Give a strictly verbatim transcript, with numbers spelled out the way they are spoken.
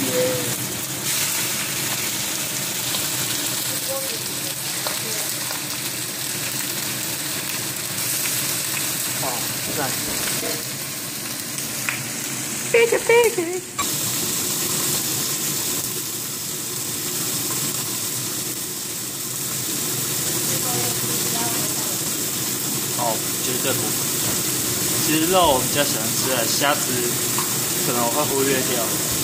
耶！好，赞！飞起飞起！哦，绝对不会。其实肉我比较喜欢吃的，虾子可能我会忽略掉。